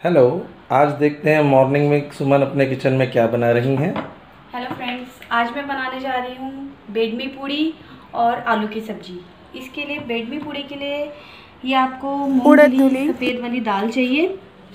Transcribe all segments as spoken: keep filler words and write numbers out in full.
Hello. आज देखते हैं मॉर्निंग में सुमन अपने किचन में क्या बना रही हैं। हेलो फ्रेंड्स, आज मैं बनाने जा रही हूँ बेडमी पूड़ी और आलू की सब्जी। इसके लिए बेडमी पूड़ी के लिए ये आपको मूंगफली सफ़ेद वाली दाल चाहिए,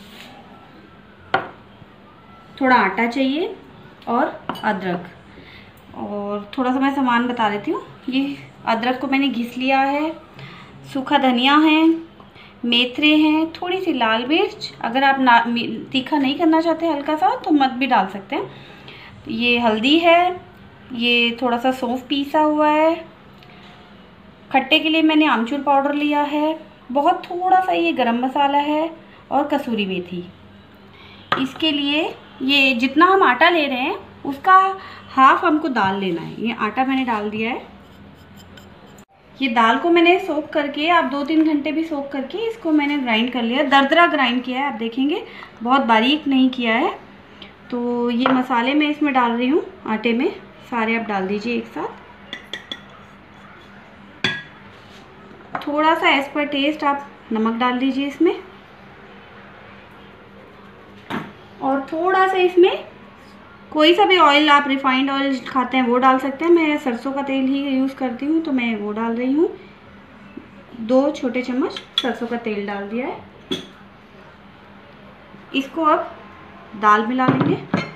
थोड़ा आटा चाहिए और अदरक। और थोड़ा सा मैं सामान बता देती हूँ। ये अदरक को मैंने घिस लिया है, सूखा धनिया है, मेथरे हैं, थोड़ी सी लाल मिर्च। अगर आप ना तीखा नहीं करना चाहते हल्का सा तो मत भी डाल सकते हैं। ये हल्दी है, ये थोड़ा सा सौंफ पीसा हुआ है। खट्टे के लिए मैंने आमचूर पाउडर लिया है, बहुत थोड़ा सा ये गरम मसाला है और कसूरी मेथी। इसके लिए ये जितना हम आटा ले रहे हैं उसका हाफ हमको दाल लेना है। ये आटा मैंने डाल दिया है। ये दाल को मैंने सोक करके, आप दो तीन घंटे भी सोक करके इसको मैंने ग्राइंड कर लिया, दरदरा ग्राइंड किया है। आप देखेंगे बहुत बारीक नहीं किया है। तो ये मसाले मैं इसमें डाल रही हूँ आटे में, सारे आप डाल दीजिए एक साथ। थोड़ा सा एज पर टेस्ट आप नमक डाल दीजिए इसमें, और थोड़ा सा इसमें कोई सा भी ऑयल, आप रिफाइंड ऑयल खाते हैं वो डाल सकते हैं। मैं सरसों का तेल ही यूज़ करती हूँ तो मैं वो डाल रही हूँ। दो छोटे चम्मच सरसों का तेल डाल दिया है। इसको अब दाल मिला लेंगे।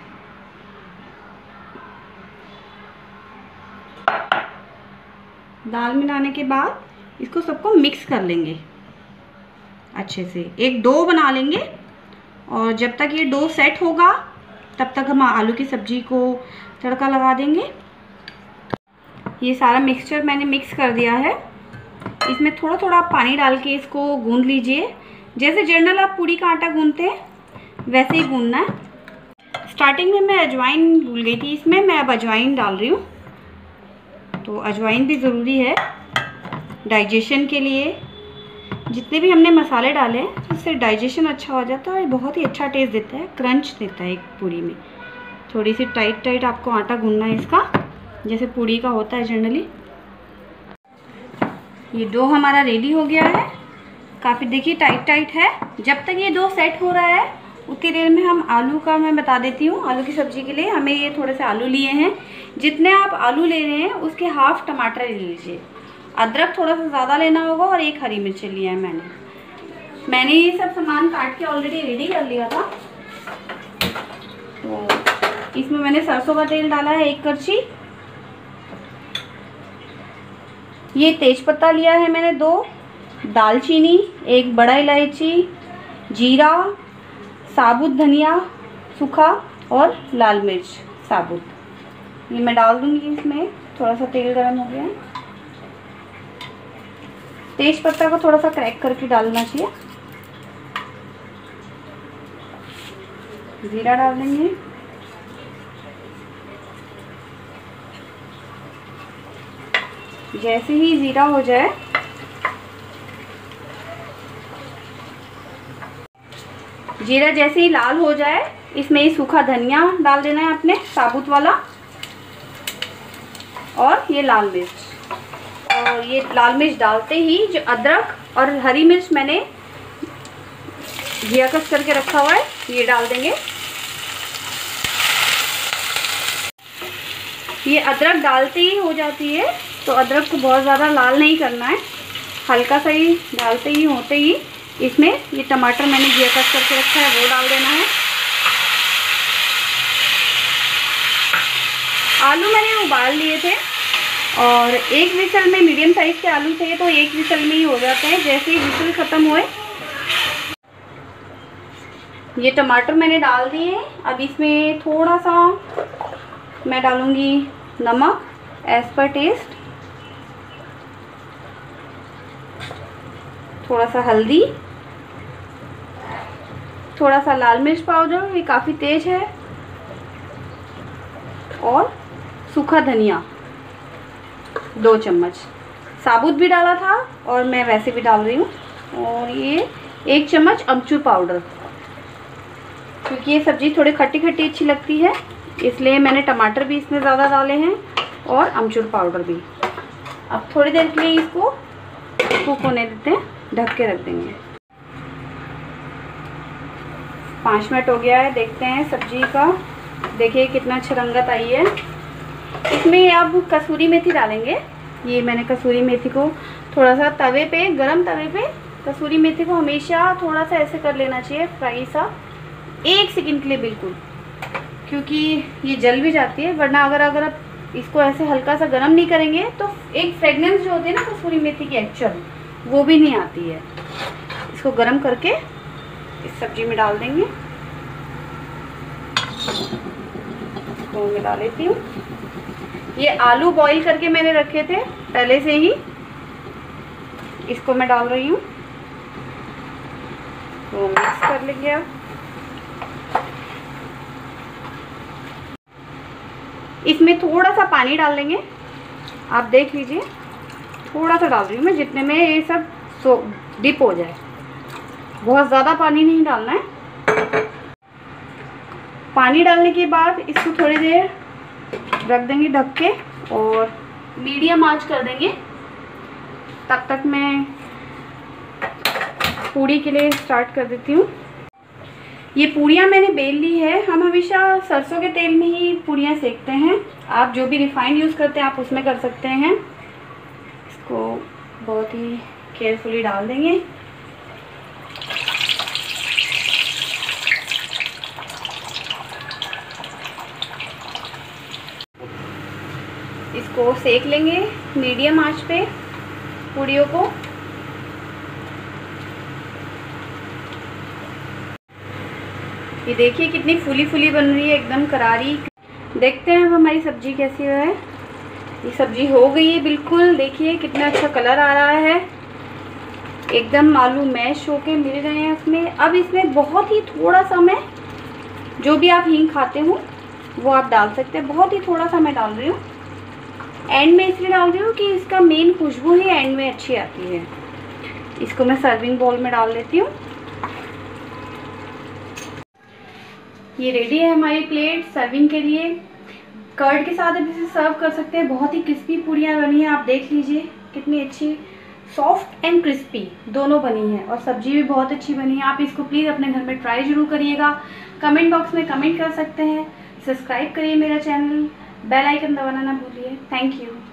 दाल मिलाने के बाद इसको सबको मिक्स कर लेंगे अच्छे से, एक डो बना लेंगे। और जब तक ये डो सेट होगा तब तक हम आलू की सब्जी को तड़का लगा देंगे। ये सारा मिक्सचर मैंने मिक्स कर दिया है। इसमें थोड़ा थोड़ा पानी डाल के इसको गूंद लीजिए। जैसे जनरल आप पूड़ी का आटा गूंदते हैं वैसे ही गूंदना है। स्टार्टिंग में मैं अजवाइन भूल गई थी, इसमें मैं अब अजवाइन डाल रही हूँ। तो अजवाइन भी ज़रूरी है डाइजेशन के लिए। जितने भी हमने मसाले डाले हैं उससे डाइजेशन अच्छा हो जाता है और बहुत ही अच्छा टेस्ट देता है, क्रंच देता है एक पूड़ी में। थोड़ी सी टाइट टाइट आपको आटा गूंदना है इसका, जैसे पूड़ी का होता है जनरली। ये डो हमारा रेडी हो गया है, काफ़ी देखिए टाइट टाइट है। जब तक ये डो सेट हो रहा है उतनी देर में हम आलू का मैं बता देती हूँ। आलू की सब्ज़ी के लिए हमें ये थोड़े से आलू लिए हैं। जितने आप आलू ले रहे हैं उसके हाफ टमाटर ले लीजिए। अदरक थोड़ा सा ज़्यादा लेना होगा और एक हरी मिर्च लिया है मैंने। मैंने ये सब सामान काट के ऑलरेडी रेडी कर लिया था। तो इसमें मैंने सरसों का तेल डाला है एक करछी। ये तेज़पत्ता लिया है मैंने दो, दालचीनी, एक बड़ा इलायची, जीरा, साबुत धनिया सूखा और लाल मिर्च साबुत। ये मैं डाल दूँगी इसमें। थोड़ा सा तेल गर्म हो गया है। तेज पत्ता को थोड़ा सा क्रैक करके डालना चाहिए। जीरा डाल देंगे। जैसे ही जीरा हो जाए जीरा जैसे ही लाल हो जाए इसमें ये सूखा धनिया डाल देना है अपने साबुत वाला, और ये लाल मिर्च। और ये लाल मिर्च डालते ही जो अदरक और हरी मिर्च मैंने घिया कस करके रखा हुआ है ये डाल देंगे। ये अदरक डालते ही हो जाती है तो अदरक को बहुत ज़्यादा लाल नहीं करना है, हल्का सा ही डालते ही होते ही इसमें ये टमाटर मैंने घिया कस करके रखा है वो डाल देना है। आलू मैंने उबाल लिए थे और एक विसल में, मीडियम साइज़ के आलू थे तो एक विसल में ही हो जाते हैं। जैसे ही विसल ख़त्म हुए ये टमाटर मैंने डाल दिए। अब इसमें थोड़ा सा मैं डालूँगी नमक एज पर टेस्ट, थोड़ा सा हल्दी, थोड़ा सा लाल मिर्च पाउडर, ये काफ़ी तेज़ है, और सूखा धनिया दो चम्मच। साबुत भी डाला था और मैं वैसे भी डाल रही हूँ। और ये एक चम्मच अमचूर पाउडर, क्योंकि ये सब्ज़ी थोड़ी खट्टी खट्टी अच्छी लगती है इसलिए मैंने टमाटर भी इसमें ज़्यादा डाले हैं और अमचूर पाउडर भी। अब थोड़ी देर के लिए इसको कुक होने देते हैं, ढक के रख देंगे। पाँच मिनट हो गया है। देखते हैं सब्जी का, देखिए कितना अच्छा रंगत आई है। इसमें अब कसूरी मेथी डालेंगे। ये मैंने कसूरी मेथी को थोड़ा सा तवे पे, गरम तवे पे कसूरी मेथी को हमेशा थोड़ा सा ऐसे कर लेना चाहिए, फ्राई सा, एक सेकंड के लिए बिल्कुल, क्योंकि ये जल भी जाती है। वरना अगर अगर आप इसको ऐसे हल्का सा गरम नहीं करेंगे तो एक फ्रेगनेंस जो होती है ना कसूरी मेथी की एक्चुअल, वो भी नहीं आती है। इसको गरम करके इस सब्जी में डाल देंगे। तो मिला लेती हूँ। ये आलू बॉईल करके मैंने रखे थे पहले से ही, इसको मैं डाल रही हूँ। तो मिक्स कर लेंगे अब। इसमें थोड़ा सा पानी डाल लेंगे, आप देख लीजिए, थोड़ा सा डाल रही हूँ मैं, जितने में ये सब सो डिप हो जाए। बहुत ज़्यादा पानी नहीं डालना है। पानी डालने के बाद इसको थोड़ी देर रख देंगे ढक के और मीडियम आंच कर देंगे। तब तक मैं पूड़ी के लिए स्टार्ट कर देती हूँ। ये पूड़ियाँ मैंने बेल ली है। हम हमेशा सरसों के तेल में ही पूड़ियाँ सेकते हैं। आप जो भी रिफाइंड यूज़ करते हैं आप उसमें कर सकते हैं। इसको बहुत ही केयरफुली डाल देंगे। इसको सेक लेंगे मीडियम आंच पे पूड़ियों को। ये देखिए कितनी फूली फूली बन रही है, एकदम करारी। देखते हैं अब हमारी सब्जी कैसी है। ये सब्जी हो गई है बिल्कुल। देखिए कितना अच्छा कलर आ रहा है, एकदम आलू मैश होके मिल रहे हैं इसमें। अब इसमें बहुत ही थोड़ा सा मैं, जो भी आप हींग खाते हो वो आप डाल सकते हैं। बहुत ही थोड़ा सा मैं डाल रही हूँ। एंड में इसलिए डाल रही हूँ कि इसका मेन खुशबू ही एंड में अच्छी आती है। इसको मैं सर्विंग बाउल में डाल लेती हूँ। ये रेडी है हमारी प्लेट सर्विंग के लिए। कर्ड के साथ आप इसे सर्व कर सकते हैं। बहुत ही क्रिस्पी पूड़ियाँ बनी हैं, आप देख लीजिए कितनी अच्छी, सॉफ्ट एंड क्रिस्पी दोनों बनी है और सब्जी भी बहुत अच्छी बनी है। आप इसको प्लीज़ अपने घर में ट्राई ज़रूर करिएगा। कमेंट बॉक्स में कमेंट कर सकते हैं। सब्सक्राइब करिए मेरा चैनल, बेल आइकन दबाना ना भूलिए। Thank you.